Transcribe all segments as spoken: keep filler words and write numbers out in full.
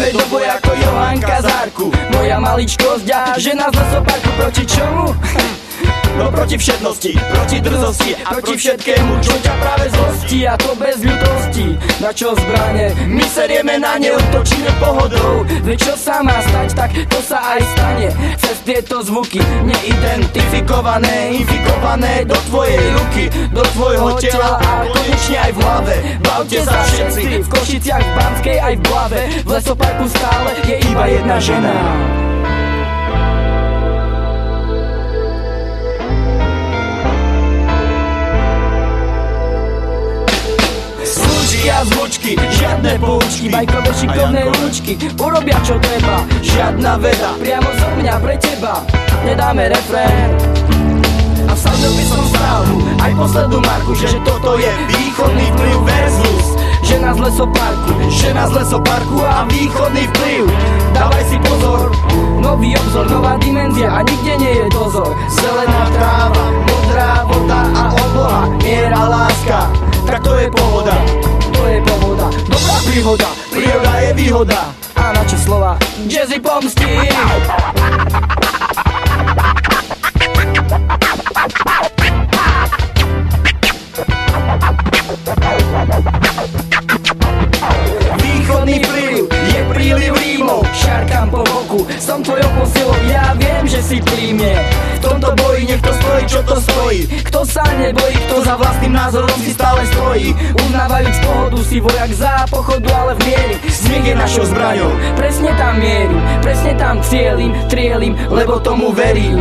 Ideme do boja ako Johanka Zárku. Moja maličkosť a žena z lesoparku. Proti čomu? No proti všetnosti, proti drzosti a proti všetkému, čo ťa práve zlostí. A to bez ľutosti. Na čo zbrane? My serieme na ne, otočíme pohodou. Veď čo sa má stať, tak to sa aj stane. Cez tieto zvuky neidentifikované, infikované do tvojej ruky, do tvojho tela a konečne aj v hlave. Bavte sa všetci, v Košiciach, v Banskej aj v Blave. V lesoparku stále je iba jedna žena. A zvučky, žiadne poučky, bajkové šikovné ručky urobia čo treba, žiadna veda, priamo zo mňa pre teba. Nedáme refrén a vsadil by som strávku, aj poslednú marku, že toto je východný vplyv versus žena z lesoparku, žena z lesoparku a východný vplyv. Dávaj si pozor, nový obzor, nová dimenzia a nikde nie je dozor. Zelená tráva, modrá voda a obloha, miera, láska, tak to je pohoda. To je pohoda, dobrá príhoda, príroda je výhoda. A na čo slova? Jazzy pomstí. Východný vplyv je príliv rímov, šarkám po boku, som tvojou posilou, ja viem, že si pri mne. V tomto boji nech to stojí, čo to stojí. Kto sa nebojí, kto za vlastným názorom si stále stojí. Uznávajúc pohodu, si vojak za pochodu, ale v miery. Smiech je našou zbraňou, presne tam mierim, presne tam cielim, trielim, lebo tomu verím.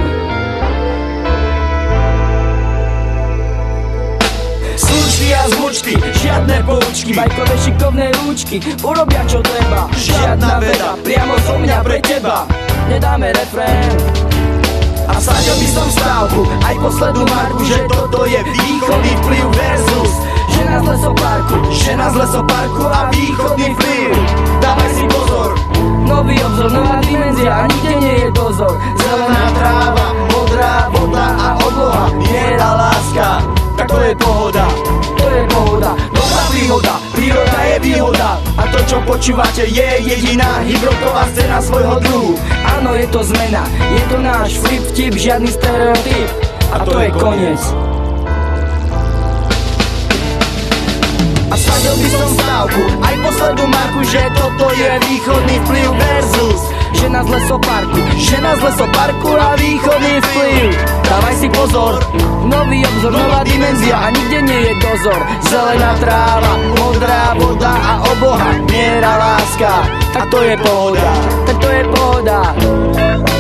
Slučky a zvučky, žiadne poučky, bajkové šikovné rúčky urobia čo treba, žiadna veda, priamo zo mňa pre teba. Nedáme refrén a vsadil by som stávku, aj poslednú marku, že toto je východný vplyv versus žena z lesoparku, žena z lesoparku a východný vplyv. Dávaj si pozor, nový obzor, nová dimenzia a nikde nie je dozor. Zelená tráva, modrá voda a obloha, miera, láska, tak to je pohoda, to je pohoda, dobrá príhoda, príroda je výhoda. A to čo počúvate je jediná hip-hopová scéna svojho druhu. Áno, je to zmena, je to náš flip vtip, žiadny stereotyp. A to je koniec. A sadil by som stávku, aj poslednú marku, že toto je východný vplyv versus žena z lesoparku, žena z lesoparku a východný vplyv. Dávaj si pozor, nový obzor, nová dimenzia a nikde nie je dozor. Zelená tráva, modrá voda a obloha, miera, láska, tak to je pohoda, tak to je pohoda.